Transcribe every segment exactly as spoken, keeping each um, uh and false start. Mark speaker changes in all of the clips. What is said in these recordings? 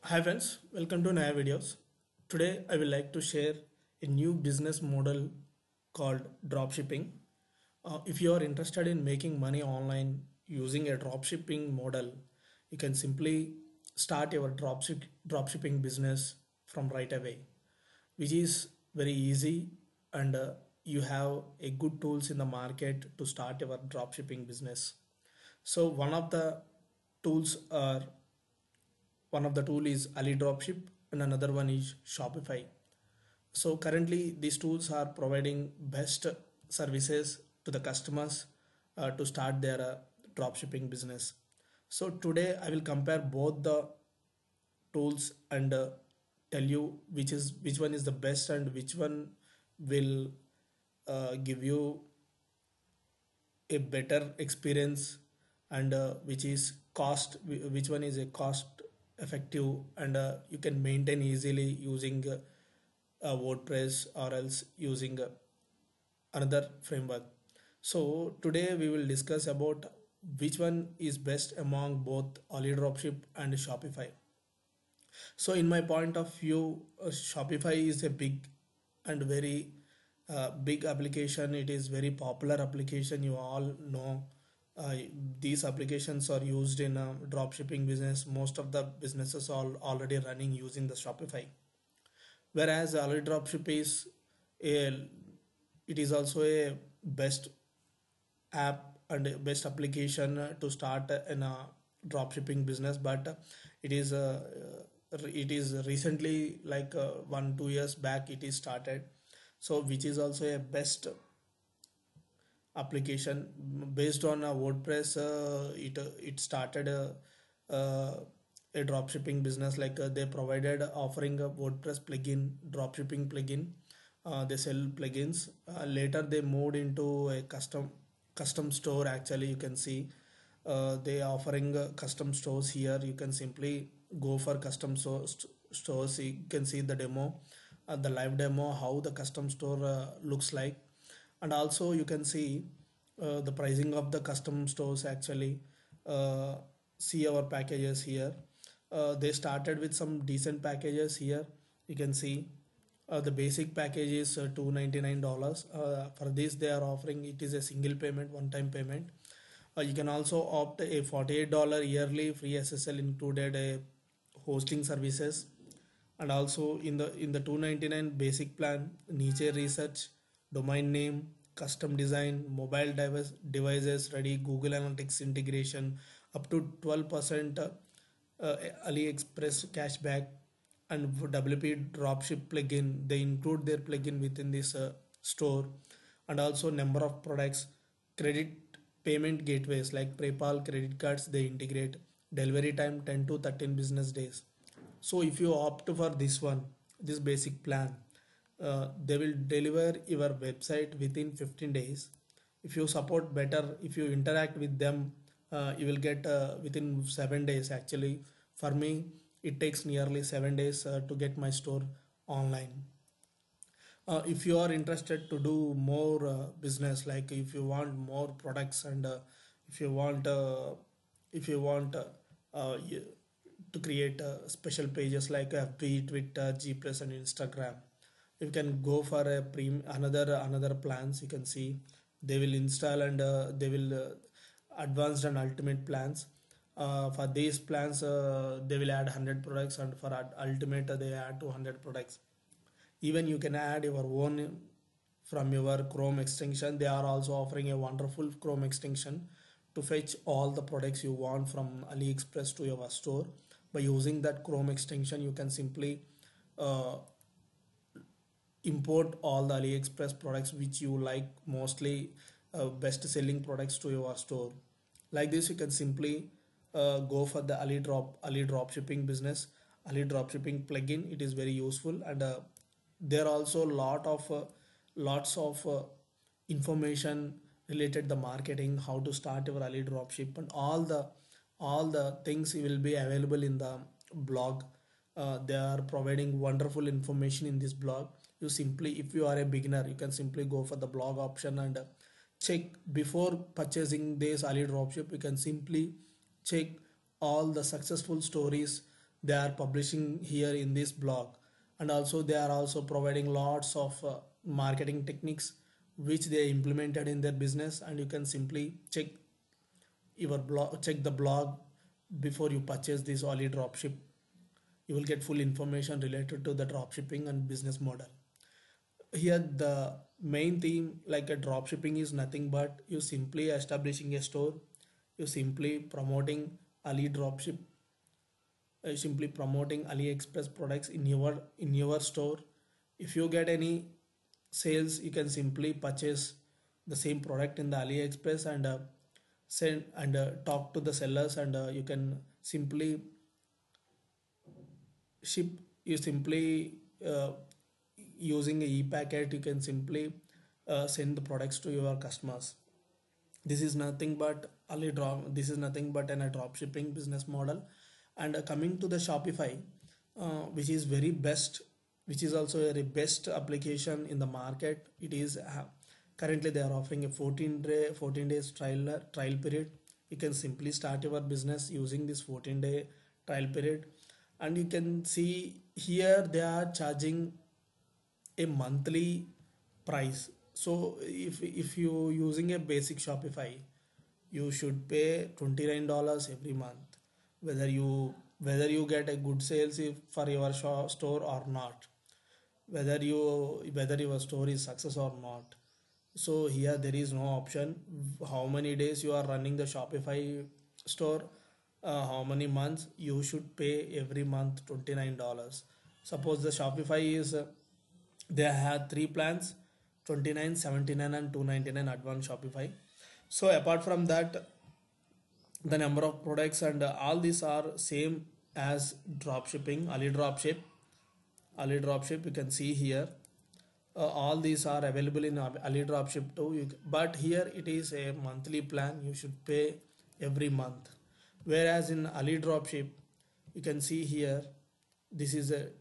Speaker 1: Hi friends, welcome to Naya Videos. Today I will like to share a new business model called dropshipping. Uh, if you are interested in making money online using a dropshipping model, you can simply start your dropship dropshipping business from right away, which is very easy and uh, you have a good tools in the market to start your dropshipping business. So one of the tools are one of the tool is Ali Dropship and another one is Shopify. So currently these tools are providing best services to the customers uh, to start their uh, dropshipping business. So today I will compare both the tools and uh, tell you which is which one is the best and which one will uh, give you a better experience and uh, which is cost which one is a cost effective and uh, you can maintain easily using uh, uh, WordPress or else using uh, another framework. So today we will discuss about which one is best among both Ali Dropship and Shopify. So in my point of view, uh, Shopify is a big and very uh, big application. It is very popular application. You all know uh, these applications are used in a dropshipping business. Most of the businesses are already running using the Shopify. Whereas Ali Dropship is a, it is also a best app and a best application uh, to start in a dropshipping business, but uh, it is uh, uh, it is recently like uh, one two years back it is started, so which is also a best application based on a WordPress. Uh, it uh, it started a, uh, a dropshipping business, like uh, they provided offering a WordPress plugin, dropshipping plugin. Uh, they sell plugins. Uh, later they moved into a custom custom store. Actually, you can see uh, they are offering uh, custom stores here. You can simply go for custom so st- stores. You can see the demo, uh, the live demo, how the custom store uh, looks like, and also you can see uh, the pricing of the custom stores. Actually, uh, see our packages here. Uh, they started with some decent packages here. You can see uh, the basic package is uh, two hundred ninety-nine dollars. Uh, for this they are offering, it is a single payment, one time payment. Uh, you can also opt a forty-eight dollars yearly free S S L included a hosting services, and also in the in the two hundred ninety-nine basic plan, niche research, domain name, custom design, mobile device, devices ready, Google Analytics integration, up to twelve percent uh, uh, AliExpress cashback, and for W P dropship plugin. They include their plugin within this uh, store, and also number of products, credit payment gateways like PayPal, credit cards they integrate, delivery time ten to thirteen business days. So if you opt for this one, this basic plan, uh, they will deliver your website within fifteen days. If you support better, if you interact with them, uh, you will get uh, within seven days. Actually, for me, it takes nearly seven days uh, to get my store online. Uh, if you are interested to do more uh, business, like if you want more products and uh, if you want uh, if you want uh, uh, you, to create uh, special pages like F B, Twitter, G Plus and Instagram, you can go for a prem another another plans. You can see they will install and uh, they will uh, advanced and ultimate plans. Uh, for these plans uh, they will add one hundred products, and for ad- ultimate uh, they add two hundred products. Even you can add your own from your Chrome extension. They are also offering a wonderful Chrome extension to fetch all the products you want from AliExpress to your store. By using that Chrome extension, you can simply uh, import all the AliExpress products which you like, mostly uh, best selling products to your store. Like this, you can simply uh, go for the Ali drop Ali drop shipping business, Ali drop shipping plugin. It is very useful, and uh, there are also lot of uh, lots of uh, information related the marketing, how to start your Ali dropship, and all the all the things will be available in the blog. Uh, they are providing wonderful information in this blog. You simply, if you are a beginner, you can simply go for the blog option and uh, check before purchasing this Ali dropship. You can simply check all the successful stories they are publishing here in this blog. And also they are also providing lots of uh, marketing techniques which they implemented in their business, and you can simply check your blog check the blog before you purchase this Ali dropship. You will get full information related to the dropshipping and business model. Here the main theme like a dropshipping is nothing but you simply establishing a store, you simply promoting Ali dropship, uh, simply promoting AliExpress products in your in your store. If you get any sales, you can simply purchase the same product in the AliExpress and uh, send and uh, talk to the sellers, and uh, you can simply ship. You simply uh, using a e-packet, you can simply uh, send the products to your customers. This is nothing but Ali drop. This is nothing but an, a drop shipping business model. And uh, coming to the Shopify, uh, which is very best, which is also a very best application in the market. It is uh, currently they are offering a fourteen day fourteen days trial trial period. You can simply start your business using this fourteen day trial period, and you can see here they are charging a monthly price. So if if you using a basic Shopify, you should pay twenty-nine dollars every month, whether you whether you get a good sales if, for your shop, store or not, whether you whether your store is success or not. So here there is no option how many days you are running the Shopify store, uh, how many months you should pay every month twenty-nine dollars. Suppose the Shopify is uh, they had three plans, twenty-nine, seventy-nine and two ninety-nine advanced Shopify. So apart from that, the number of products and uh, all these are same as drop shipping, Ali dropship. Ali dropship you can see here, uh, all these are available in Ali dropship too. You, but here it is a monthly plan, you should pay every month. Whereas in Ali dropship you can see here, this is a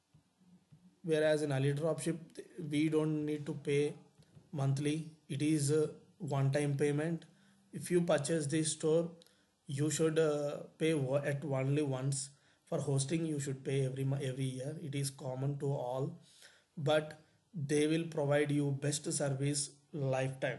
Speaker 1: whereas in Ali dropship we don't need to pay monthly, it is a one time payment. If you purchase this store, you should uh, pay at only once. For hosting you should pay every every year, it is common to all, but they will provide you best service lifetime.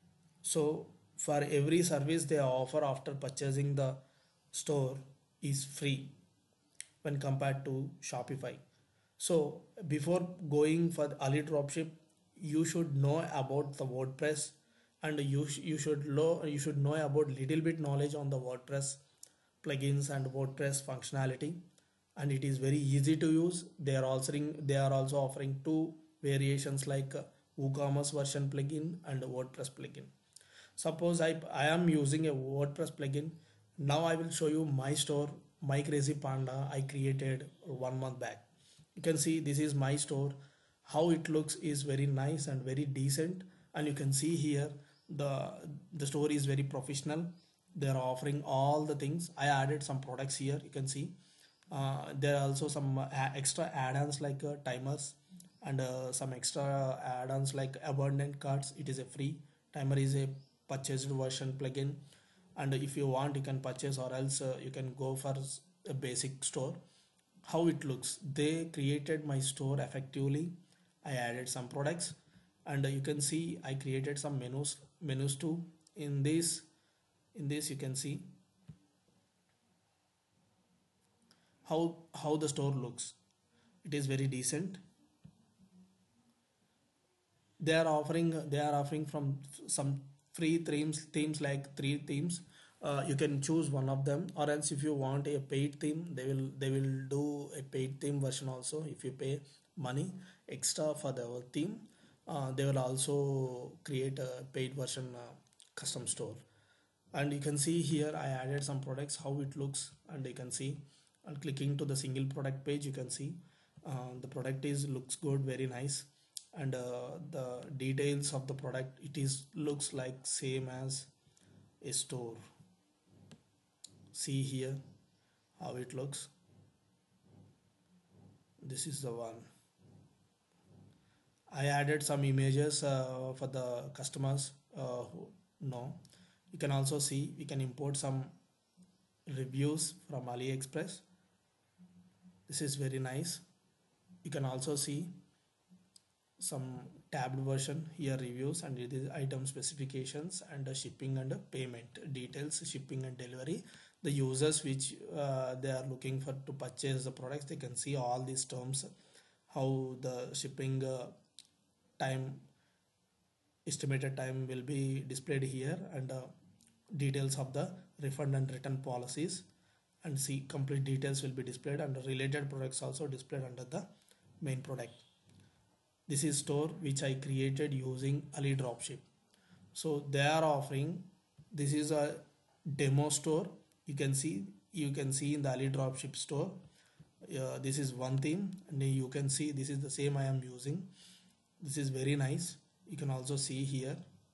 Speaker 1: So for every service they offer after purchasing the store is free when compared to Shopify. So before going for the Ali dropship, you should know about the WordPress, and you sh- you should know you should know about little bit knowledge on the WordPress plugins and WordPress functionality, and it is very easy to use. They are also they are also offering two variations like uh, WooCommerce version plugin and WordPress plugin. Suppose I, I am using a WordPress plugin. Now I will show you my store, My Crazy Panda, I created one month back. You can see this is my store. How it looks is very nice and very decent. And you can see here the, the store is very professional. They are offering all the things. I added some products here. You can see uh, there are also some uh, extra add-ons like uh, timers, and uh, some extra add-ons like abundant cards. It is a free. Timer is a purchased version plugin, and if you want you can purchase, or else uh, you can go for a basic store. How it looks, they created my store effectively. I added some products, and uh, you can see I created some menus menus too. In this in this you can see how how the store looks. It is very decent. They are offering they are offering from some free themes themes like three themes. Uh, you can choose one of them, or else if you want a paid theme, they will they will do a paid theme version also. If you pay money extra for the theme, uh, they will also create a paid version uh, custom store. And you can see here I added some products, how it looks, and you can see, and clicking to the single product page, you can see uh, the product is looks good, very nice. And uh, the details of the product, it is looks like same as a store. See here how it looks. This is the one. I added some images uh, for the customers uh, who know. You can also see we can import some reviews from AliExpress. This is very nice. You can also see some tabbed version here, reviews, and it is item specifications and the shipping and the payment details, shipping and delivery. The users which uh, they are looking for to purchase the products, they can see all these terms, how the shipping uh, time, estimated time will be displayed here, and uh, details of the refund and return policies, and see complete details will be displayed, and related products also displayed under the main product. This is store which I created using Ali Dropship. So they are offering, this is a demo store. You can see, you can see in the Ali Dropship store. Uh, this is one theme, and you can see this is the same I am using. This is very nice. You can also see here.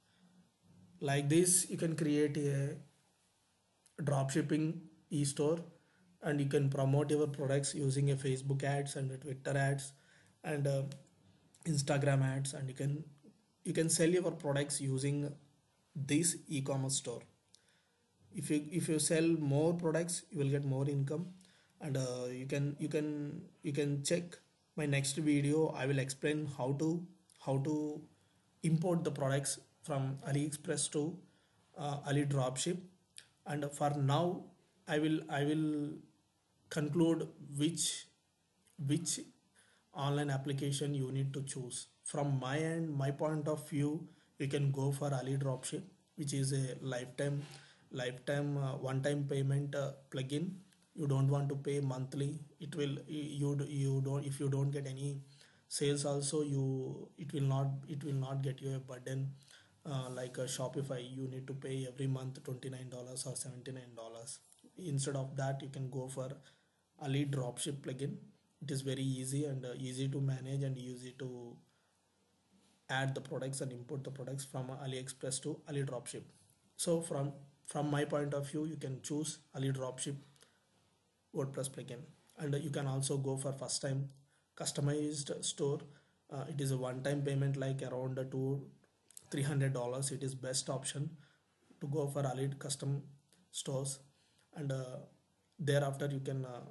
Speaker 1: Like this, you can create a dropshipping e-store, and you can promote your products using a Facebook ads and a Twitter ads and uh, Instagram ads, and you can you can sell your products using this e-commerce store. If you if you sell more products, you will get more income, and uh, you can you can you can check my next video. I will explain how to how to import the products from AliExpress to uh, Ali Dropship. And for now, I will I will conclude which which online application you need to choose. From my end, my point of view, you can go for Ali Dropship, which is a lifetime lifetime uh, one time payment uh, plugin. You don't want to pay monthly. It will you you don't, if you don't get any sales also, you it will not it will not get you a burden uh, like a Shopify. You need to pay every month twenty-nine dollars or seventy-nine dollars. Instead of that, you can go for Ali Dropship plugin. It is very easy and uh, easy to manage and easy to add the products and import the products from AliExpress to Ali Dropship. So from from my point of view, you can choose Ali Dropship WordPress plugin, and uh, you can also go for first time customized store. Uh, it is a one time payment like around uh, two three hundred dollars. It is best option to go for Ali custom stores, and uh, thereafter you can uh,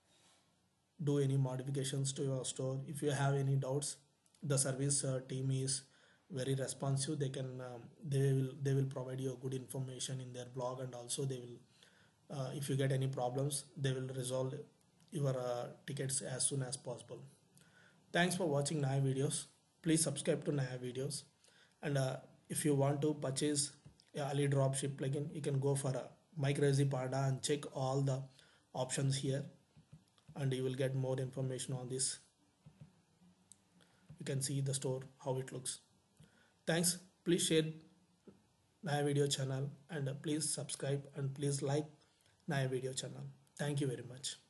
Speaker 1: do any modifications to your store. If you have any doubts, the service uh, team is very responsive. They can um, they will they will provide you good information in their blog, and also they will uh, if you get any problems, they will resolve your uh, tickets as soon as possible. Thanks for watching Naya videos. Please subscribe to Naya videos, and uh, if you want to purchase a Ali Dropship plugin, you can go for a My Crazy Panda and check all the options here, and you will get more information on this. You can see the store, how it looks. Thanks. Please share Naya video channel, and please subscribe, and please like Naya video channel. Thank you very much.